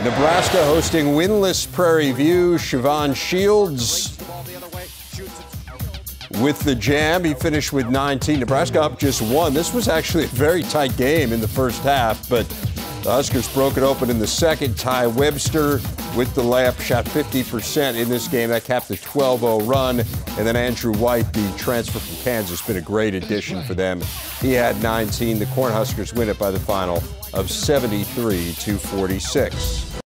Nebraska hosting winless Prairie View. Shavon Shields with the jam. He finished with 19. Nebraska up just one. This was actually a very tight game in the first half, but the Huskers broke it open in the second. Ty Webster with the layup, shot 50% in this game. That capped a 12-0 run. And then Andrew White, the transfer from Kansas, been a great addition for them. He had 19. The Cornhuskers win it by the final of 73-46.